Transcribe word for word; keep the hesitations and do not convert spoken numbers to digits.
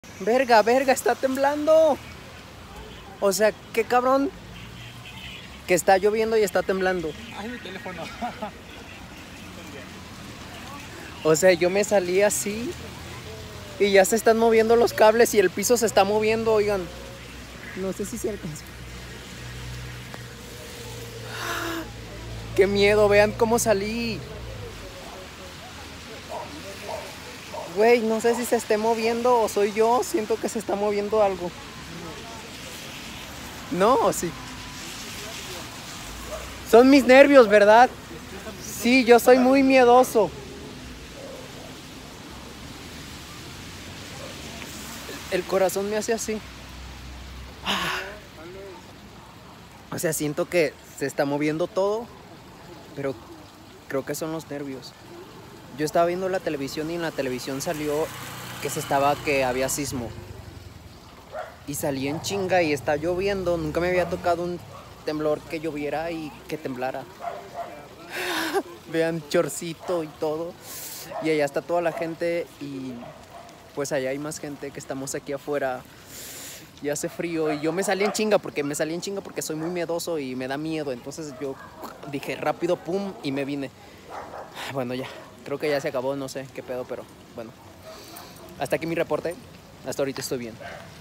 Verga, verga, está temblando. O sea, qué cabrón que está lloviendo y está temblando. Ay, mi teléfono. O sea, yo me salí así y ya se están moviendo los cables y el piso se está moviendo, oigan. No sé si se alcanza. Qué miedo, vean cómo salí. Güey, no sé si se esté moviendo o soy yo. Siento que se está moviendo algo. ¿No o sí? Son mis nervios, ¿verdad? Sí, yo soy muy miedoso. El corazón me hace así. O sea, siento que se está moviendo todo, pero creo que son los nervios. Yo estaba viendo la televisión y en la televisión salió que se estaba, que había sismo. Y salí en chinga y está lloviendo. Nunca me había tocado un temblor que lloviera y que temblara. Vean, chorcito y todo. Y allá está toda la gente y pues allá hay más gente que estamos aquí afuera. Y hace frío y yo me salí en chinga porque me salí en chinga porque soy muy miedoso y me da miedo. Entonces yo dije rápido, pum, y me vine. Bueno, ya, creo que ya se acabó, no sé qué pedo, pero bueno. Hasta aquí mi reporte. Hasta ahorita estoy bien.